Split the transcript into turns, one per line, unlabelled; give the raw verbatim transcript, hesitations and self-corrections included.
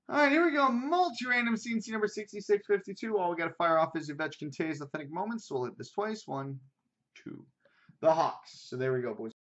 All right, here we go. Multi-random C N C number sixty-six fifty-two. All we got to fire off is Ovechkin Tays Authentic Moments. So we'll hit this twice. One, two. The Hawks. So there we go, boys.